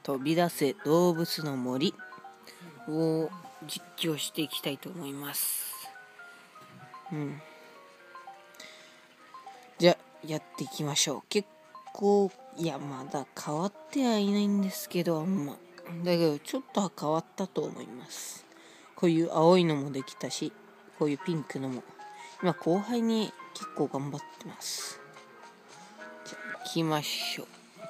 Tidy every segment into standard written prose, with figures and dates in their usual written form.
飛び出せ動物の森を実況していきたいと思います。じゃあやっていきましょう。結構まだ変わってはいないんですけど、だけどちょっとは変わったと思います。こういう青いのもできたし、こういうピンクのも今後輩に結構頑張ってます。じゃあ行きましょう。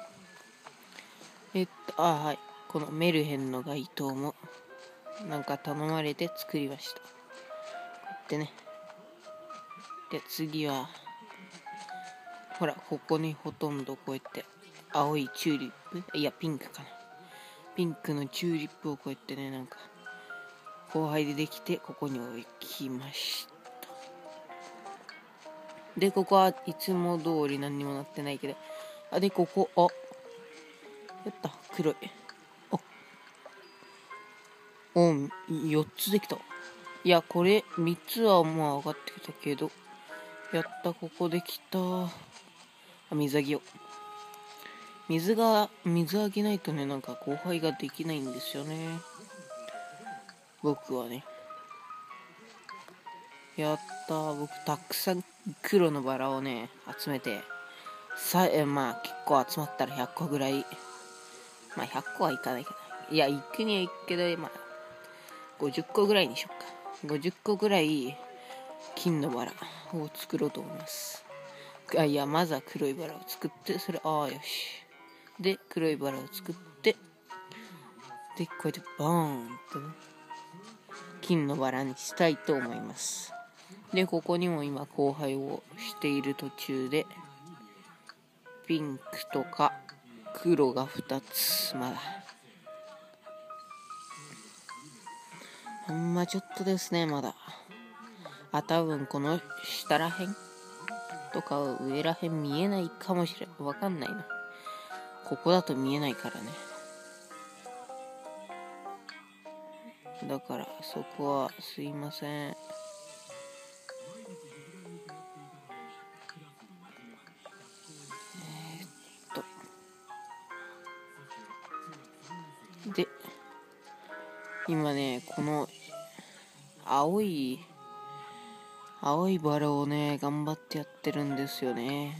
はい、このメルヘンの街灯もなんか頼まれて作りました。でね、で次はほら、ここにほとんどこうやって青いチューリップ、ピンクかな、ピンクのチューリップをこうやってね、なんか後輩でできて、ここに置きました。でここはいつも通り何にもなってないけど、でここやった黒い、4つできた。これ3つはもう上がってきたけど、やった、ここできた。水あげよう。水あげないとね、なんか後輩ができないんですよね、僕はね。やった、僕たくさん黒のバラをね集めて、結構集まったら100個ぐらい、100個はいかないけど、行くには行くけど、50個ぐらいにしようか。50個ぐらい金のバラを作ろうと思います。まずは黒いバラを作って、それよし。で黒いバラを作って、でこうやってバーンとね、金のバラにしたいと思います。でここにも今交配をしている途中で、ピンクとか黒が2つ、ちょっとですね、まだ。多分この下らへんとか上らへん見えないかもしれん。わかんないな。ここだと見えないからね。だからそこはすいません。で今ね、この青いバラをね頑張ってやってるんですよね。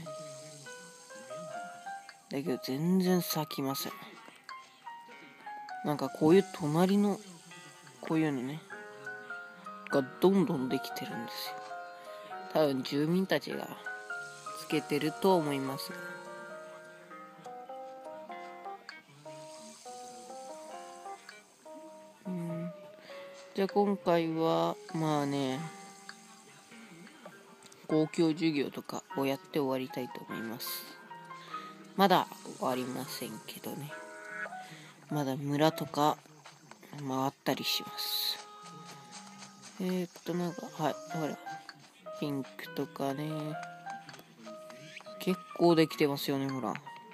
だけど全然咲きません。なんかこういう隣のこういうのねがどんどんできてるんですよ。多分住民たちがつけてると思いますが、じゃあ今回は公共授業とかをやって終わりたいと思います。まだ終わりませんけどね、まだ村とか回ったりします。ほらピンクとかね、結構できてますよね。ほら、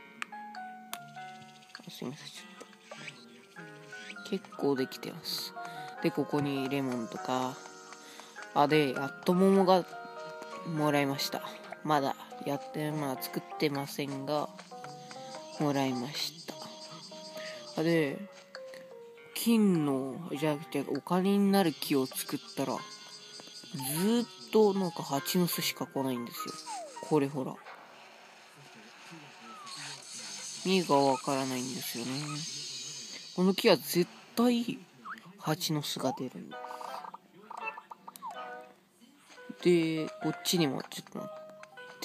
すいません、結構できてます。でここにレモンとか、でやっと桃がもらいました。まだ作ってませんがもらいました。で金のお金になる木を作ったら、ずっとなんか蜂の巣しか来ないんですよ。これほら、意味がわからないんですよね。この木は絶対蜂の巣が出るんです。でこっちにもちょっと待って、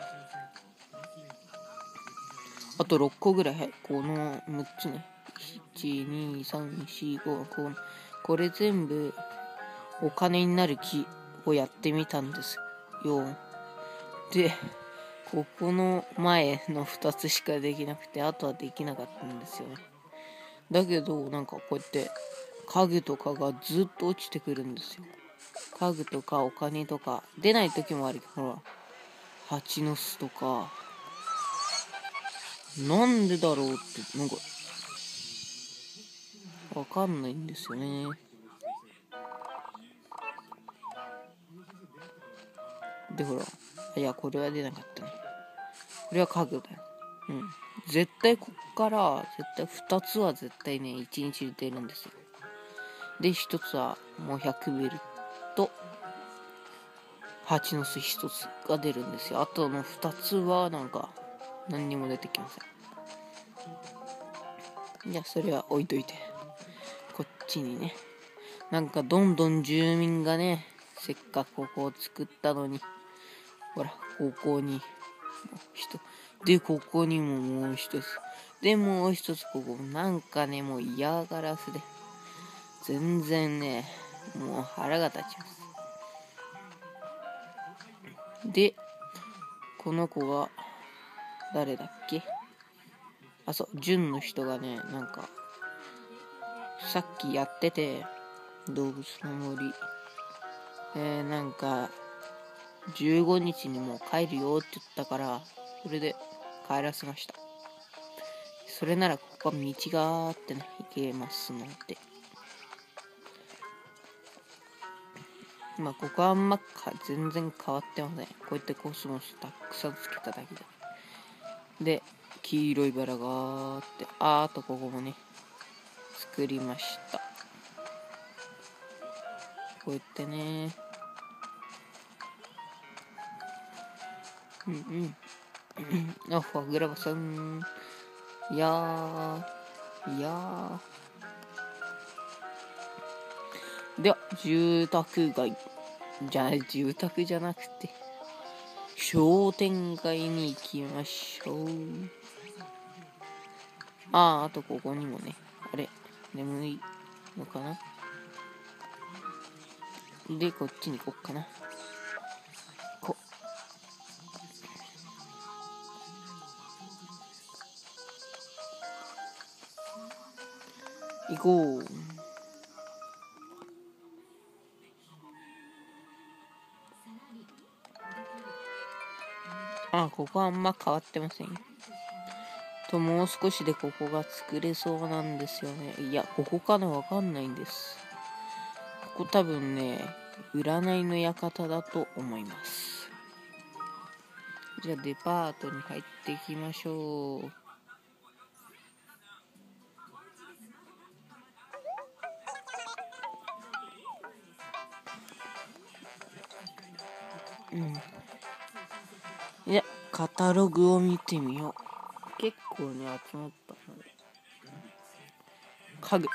あと6個ぐらい、この6つね、12345、これ全部お金になる木をやってみたんですよ。でここの前の2つしかできなくて、あとはできなかったんですよね。だけどなんかこうやって家具とかがずっと落ちてくるんですよ。家具とかお金とか出ない時もあるけど、ほら蜂の巣とか、なんでだろうってなんかわかんないんですよね。でほら、これは出なかったね。これは家具だよ。 絶対こっから2つは絶対ね1日で出るんですよ。で1つはもう100ベルと蜂の巣1つが出るんですよ。あとの2つはなんか何にも出てきません。じゃあそれは置いといて、こっちにねなんかどんどん住民がね、せっかくここを作ったのに、ほらここに人で、ここにももう一つで、もう一つここなんかねもう嫌がらせで全然ねもう腹が立ちます。でこの子が誰だっけ、あ、そう、純の人がねなんかさっきやってて、動物の森なんか15日にもう帰るよって言ったから、それで帰らせました。それならここは道があってね行けますので、まあここはあんま全然変わってません。こうやってコスモスたくさんつけただけで、黄色いバラがあって、あとここもね作りました。こうやってね、あ、ファグラバさん、いやでは住宅じゃなくて商店街に行きましょう。あとここにもね、あれ眠いのかな。でこっちに行こっかな。行こう。ここはあんま変わってませんよ。もう少しでここが作れそうなんですよね。いや、ここかな、わかんないんです。ここ多分ね、占いの館だと思います。じゃあデパートに入っていきましょう。いや、カタログを見てみよう。結構ね集まったので、家具、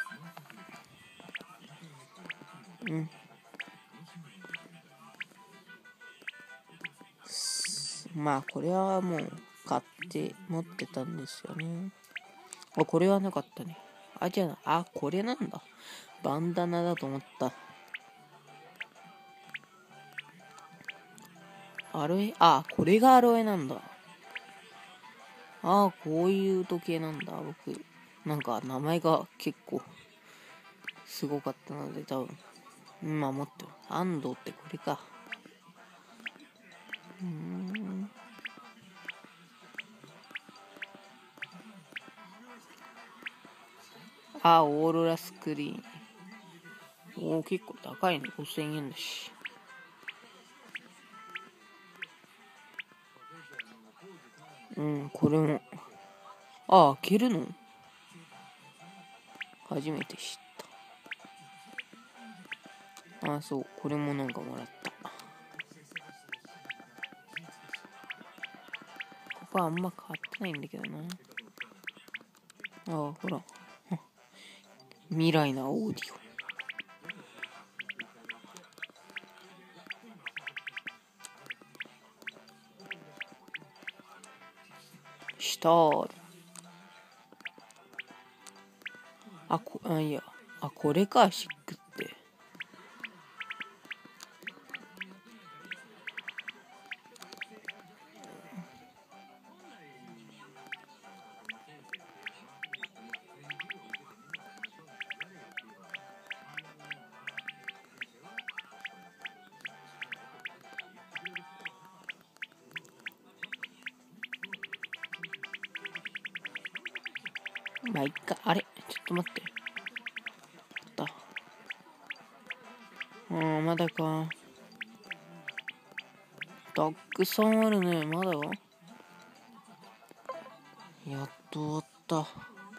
まあこれはもう買って持ってたんですよね。これはなかったね。これなんだ。バンダナだと思った。アロエ、これがアロエなんだ。こういう時計なんだ。僕なんか名前が結構すごかったので、多分今持ってる安藤ってこれか。オーロラスクリーン。結構高いね。5000円だし。これも開けるの初めて知った。そう、これもなんかもらった。ここはあんま変わってないんだけどな。ほら未来なオーディオ。したー。これか、シックって。まあいっか。あれちょっと待って。まだか。たくさんあるね。まだやっ終わった。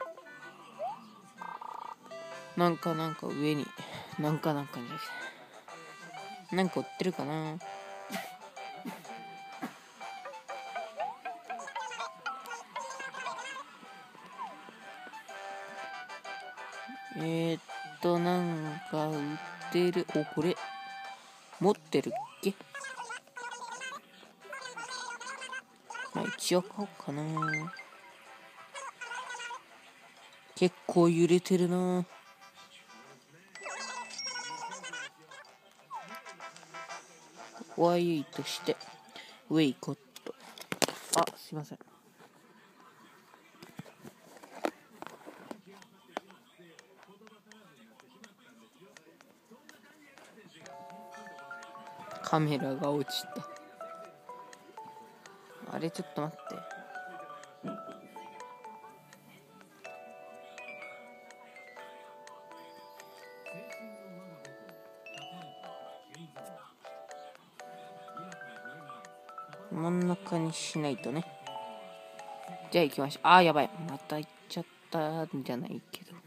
なんか上になんかになんか売ってるかな。なんか売ってる。お、これ持ってるっけ。まあ一応買おうかな。結構揺れてるな。ワイとしてウェイコット。あ、すいません。カメラが落ちた。あれちょっと待って。真ん中にしないとね。じゃあ行きましょう。あー、やばい。また行っちゃったんじゃないけど。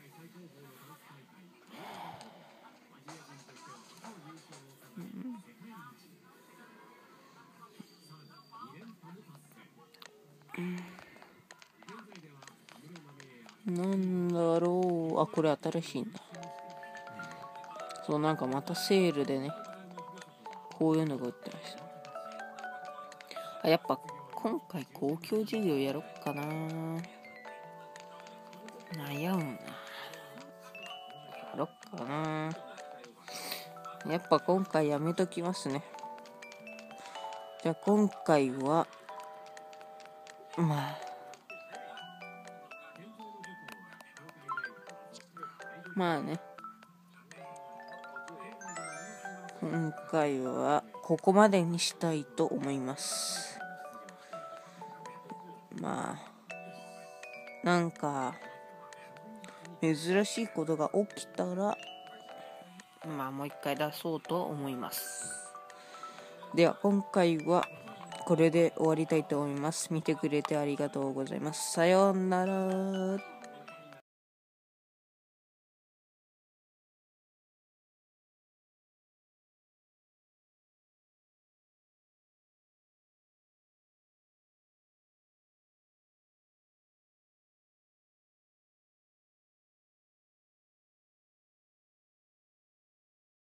なんだろう。あ、これ新しいんだ。そう、なんかまたセールでね、こういうのが売ってました。あ、やっぱ今回公共事業やろっかな。悩むな。やろっかな。やっぱ今回やめときますね。じゃあ今回はまあね、今回はここまでにしたいと思います。まあなんか珍しいことが起きたらもう一回出そうと思います。では今回はこれで終わりたいと思います。見てくれてありがとうございます。さようなら。